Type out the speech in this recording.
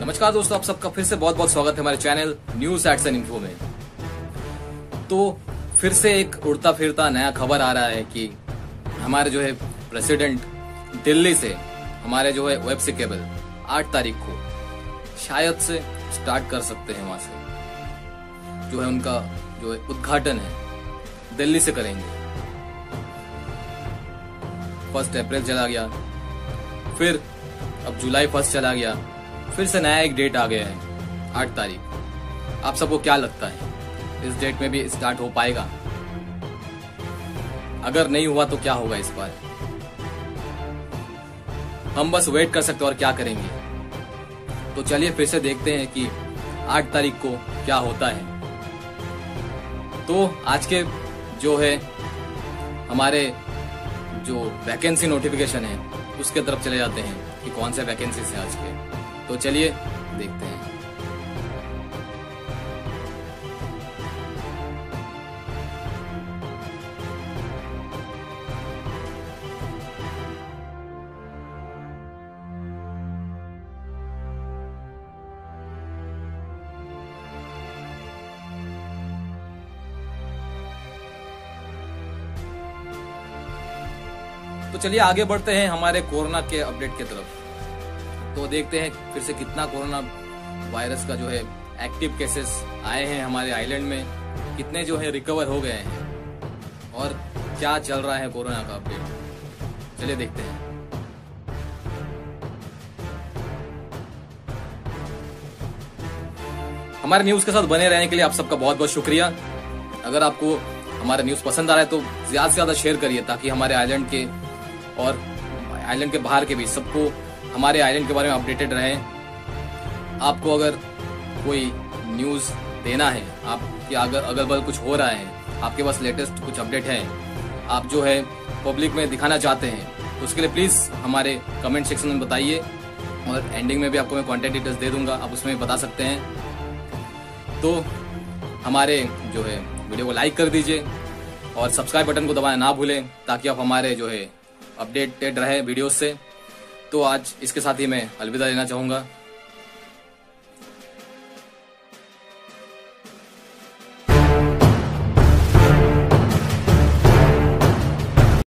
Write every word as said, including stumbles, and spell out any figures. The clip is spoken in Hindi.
नमस्कार दोस्तों, आप सबका फिर से बहुत बहुत स्वागत है हमारे चैनल न्यूज एट्स एंड इन्फो में। तो फिर से एक उड़ता फिरता नया खबर आ रहा है कि हमारे जो है प्रेसिडेंट दिल्ली से हमारे जो है वेब से केबल आठ तारीख को शायद से स्टार्ट कर सकते हैं। वहां से जो है उनका जो है उद्घाटन है दिल्ली से करेंगे। फर्स्ट अप्रैल चला गया, फिर अब जुलाई फर्स्ट चला गया, फिर से नया एक डेट आ गया है आठ तारीख। आप सबको क्या लगता है इस डेट में भी स्टार्ट हो पाएगा? अगर नहीं हुआ तो क्या होगा इस बार? हम बस वेट कर सकते हैं और क्या करेंगे। तो चलिए फिर से देखते हैं कि आठ तारीख को क्या होता है। तो आज के जो है हमारे जो वैकेंसी नोटिफिकेशन है उसके तरफ चले जाते हैं कि कौन से वैकेंसीज हैं आज के। तो चलिए देखते हैं। तो चलिए आगे बढ़ते हैं हमारे कोरोना के अपडेट की तरफ। तो देखते हैं फिर से कितना कोरोना वायरस का जो है एक्टिव केसेस आए हैं हमारे आइलैंड में, कितने जो है रिकवर हो गए हैं और क्या चल रहा है कोरोना का अपडेट। चलिए देखते हैं। हमारे न्यूज के साथ बने रहने के लिए आप सबका बहुत बहुत शुक्रिया। अगर आपको हमारा न्यूज पसंद आ रहा है तो ज्यादा से ज्यादा शेयर करिए ताकि हमारे आइलैंड के और आइलैंड के बाहर के भी सबको हमारे आइलैंड के बारे में अपडेटेड रहे। आपको अगर कोई न्यूज देना है, आपके अगर अगल बगल कुछ हो रहा है, आपके पास लेटेस्ट कुछ अपडेट है, आप जो है पब्लिक में दिखाना चाहते हैं, तो उसके लिए प्लीज हमारे कमेंट सेक्शन में बताइए और एंडिंग में भी आपको मैं कॉन्टेक्ट डिटेल्स दे दूंगा, आप उसमें भी बता सकते हैं। तो हमारे जो है वीडियो को लाइक कर दीजिए और सब्सक्राइब बटन को दबाना ना भूलें ताकि आप हमारे जो है अपडेटेड रहे वीडियोस से। तो आज इसके साथ ही मैं अलविदा लेना चाहूंगा।